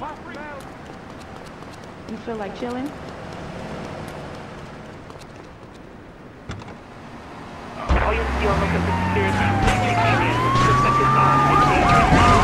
You feel like chilling? All you see on the conspiracy.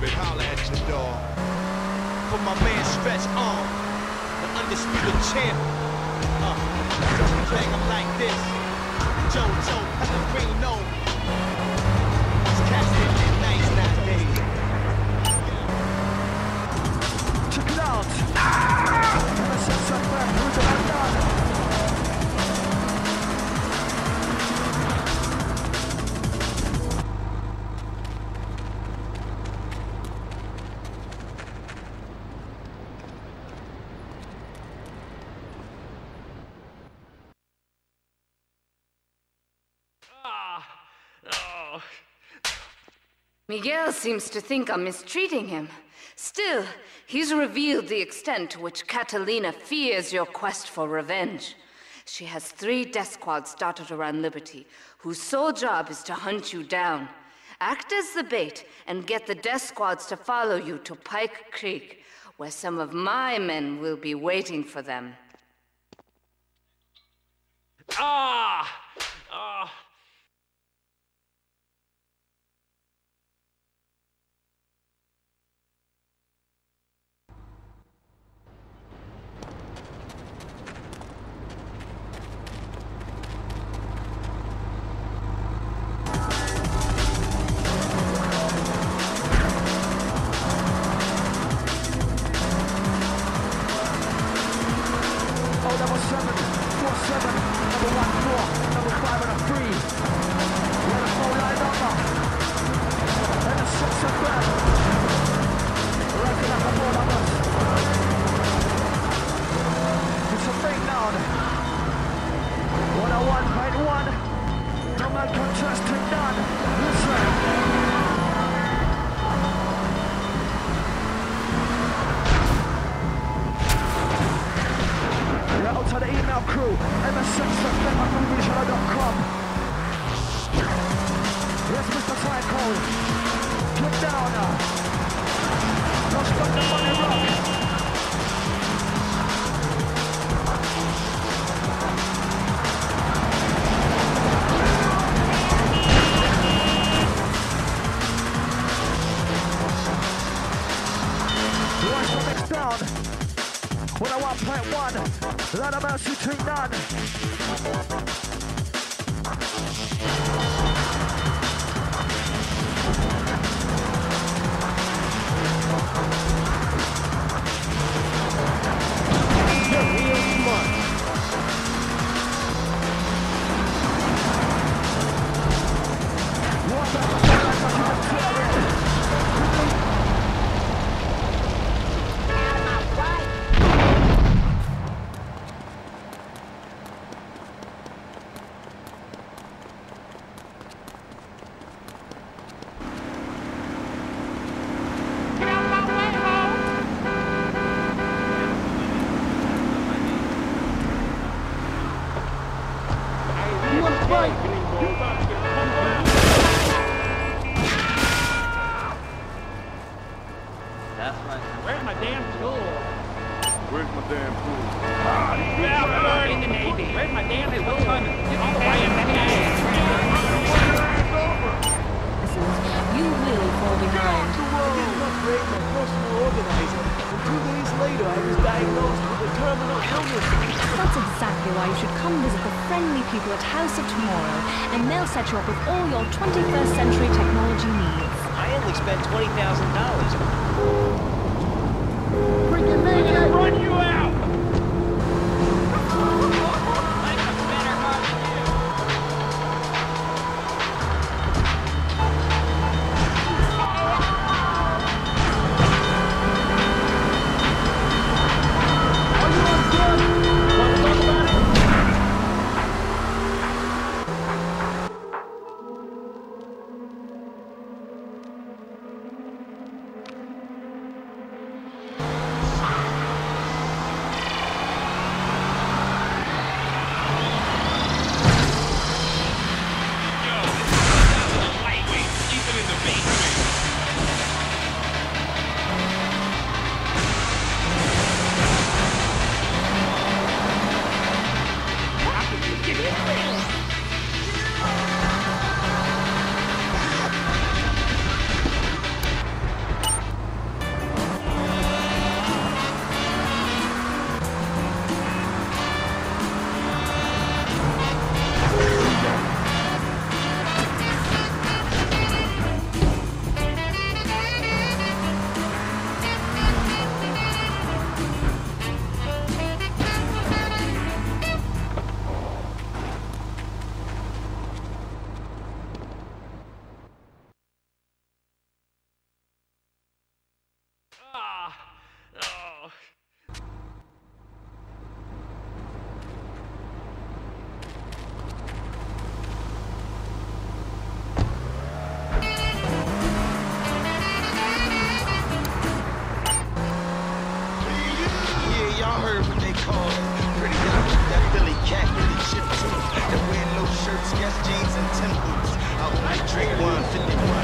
it, holla at your dog. For my man Stretch Arm, the undisputed champ. Playing him like this. Joe, Pellegrino. These cats think they're nice nowadays. Check it out. Miguel seems to think I'm mistreating him. Still, he's revealed the extent to which Catalina fears your quest for revenge. She has 3 death squads dotted around Liberty, whose sole job is to hunt you down. Act as the bait and get the death squads to follow you to Pike Creek, where some of my men will be waiting for them. Where's my damn tool? Where's my damn pool? Well, I'm in the Navy. Where's my damn tool? All the way in the Navy. You will fall behind. I didn't upgrade my personal organizer, and 2 days later I was diagnosed with a terminal illness. That's exactly why you should come visit the friendly people at House of Tomorrow, and they'll set you up with all your 21st century technology needs. I only spent $20,000. Freaking maniac! Run you out! cars. Pretty young, that Billy cat with the chip too. That wear low shirts, sketch jeans, and Tim boots. I only drink 151